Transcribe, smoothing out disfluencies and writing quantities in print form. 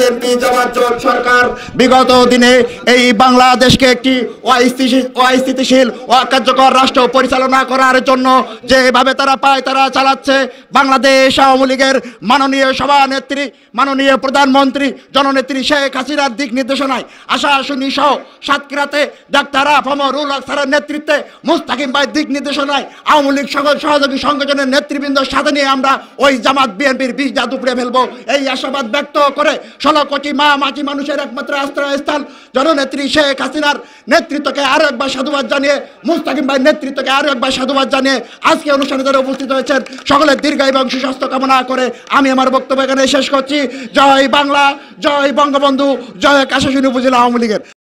BNP জামাত জোট সরকার বিগত দিনে এই বাংলাদেশকে একটি অস্থিতিশীল অকার্যকর রাষ্ট্র পরিচালনা করার জন্য যেভাবে তারা পায় তারা চালাচ্ছে। বাংলাদেশ আওয়ামী লীগের মাননীয় সভানেত্রী, মাননীয় প্রধানমন্ত্রী জননেত্রী শেখ হাসিনার দিক নির্দেশনায় আশাশুনি সহ সাতক্ষীরাতে ডাক্তার আফমরুল হক স্যারের নেতৃত্বে মুস্তাকিম ভাইয়ের দিক নির্দেশনায় আওয়ামী লীগ সকল সহযোগী সংগঠনের নেতৃবৃন্দর সাথে নিয়ে আমরা ওই জামাত বিএনপির বীজ জাদু উপড়ে ফেলবো এই আশাবাদ ব্যক্ত করে 16 কোটি মা মাটি মানুষের একমাত্র আশ্রয়স্থল জননেত্রী শেখ হাসিনার নেতৃত্বকে আরো একবার সাধুবাদ জানিয়ে, মুস্তাকিম ভাইয়ের নেতৃত্বকে আরো একবার সাধুবাদ জানিয়ে আজকে অনুষ্ঠানে যারা উপস্থিত হয়েছেন সকলের দীর্ঘ এবং সুস্বাস্থ্য কামনা করে আমি আমার বক্তব্য এখানে শেষ করছি। জয় বাংলা, জয় বঙ্গবন্ধু, জয় আশাশুনি উপজেলা আওয়ামী লীগের।